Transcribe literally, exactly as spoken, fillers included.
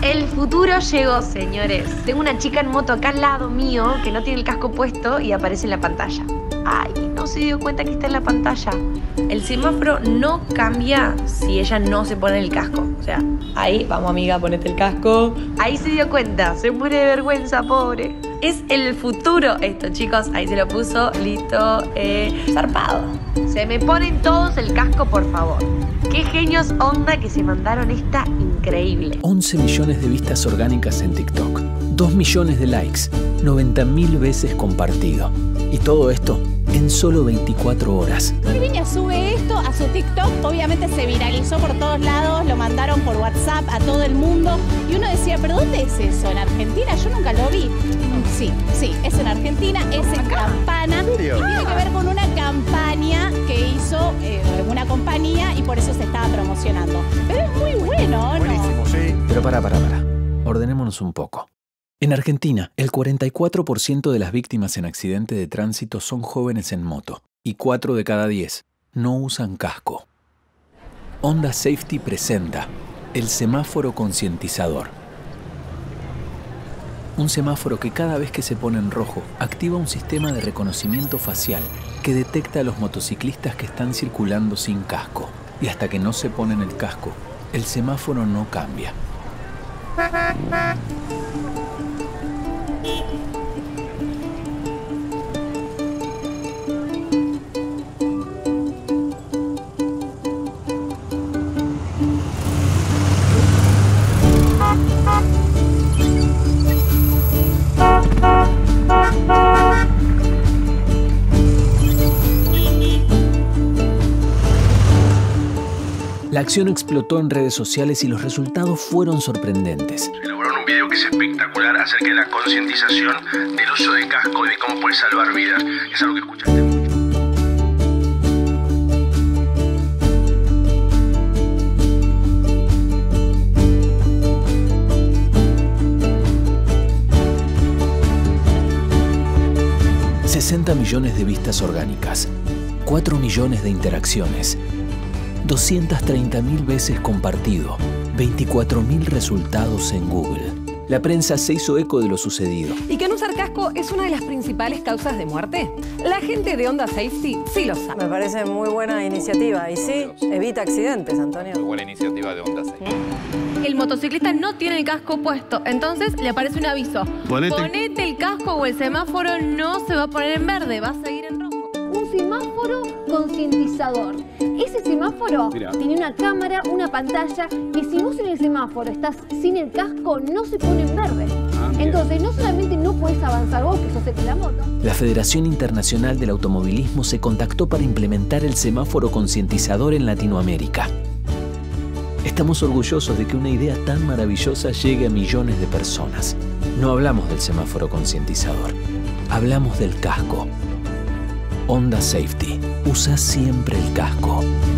El futuro llegó, señores. Tengo una chica en moto acá al lado mío que no tiene el casco puesto y aparece en la pantalla. Ay, no se dio cuenta que está en la pantalla. El semáforo no cambia si ella no se pone el casco. O sea, ahí, vamos amiga, ponete el casco. Ahí se dio cuenta, se muere de vergüenza, pobre. Es el futuro esto, chicos. Ahí se lo puso, listo, eh, zarpado. Se me ponen todos el casco, por favor. Qué genios onda que se mandaron esta increíble. once millones de vistas orgánicas en TikTok, dos millones de likes, noventa mil veces compartido. Y todo esto en solo veinticuatro horas. Viña sube esto a su TikTok, obviamente se viralizó por todos lados, lo mandaron por WhatsApp a todo el mundo y uno decía, ¿pero dónde es eso? ¿En Argentina? Yo nunca lo vi. Sí, sí, es en Argentina, es en Campana y tiene que ver con una campaña que hizo eh, una compañía y por eso se estaba promocionando. Pero es muy bueno, ¿no? Buenísimo, sí. Pero pará, pará, pará. Ordenémonos un poco. En Argentina, el cuarenta y cuatro por ciento de las víctimas en accidente de tránsito son jóvenes en moto y cuatro de cada diez no usan casco. Honda Safety presenta el semáforo concientizador. Un semáforo que cada vez que se pone en rojo activa un sistema de reconocimiento facial que detecta a los motociclistas que están circulando sin casco. Y hasta que no se ponen el casco, el semáforo no cambia. La acción explotó en redes sociales y los resultados fueron sorprendentes. Elaboraron un video que es espectacular acerca de la concientización del uso de casco y de cómo puede salvar vidas. Es algo que escuchaste mucho. sesenta millones de vistas orgánicas, cuatro millones de interacciones, doscientas treinta mil veces compartido, veinticuatro mil resultados en Google. La prensa se hizo eco de lo sucedido. ¿Y que no usar casco es una de las principales causas de muerte? La gente de Honda Safety sí lo sabe. Me parece muy buena iniciativa y sí, evita accidentes, Antonio. Muy buena iniciativa de Honda Safety. El motociclista no tiene el casco puesto, entonces le aparece un aviso. Ponete. Ponete el casco o el semáforo no se va a poner en verde, va a seguir en rojo. Un semáforo concientizador. Ese semáforo Mirá. tiene una cámara, una pantalla, que si vos en el semáforo estás sin el casco, no se pone en verde. Ah, bien. Entonces, no solamente no podés avanzar vos, que sos el de la moto. La Federación Internacional del Automovilismo se contactó para implementar el semáforo concientizador en Latinoamérica. Estamos orgullosos de que una idea tan maravillosa llegue a millones de personas. No hablamos del semáforo concientizador, hablamos del casco. Honda Safety. Usa siempre el casco.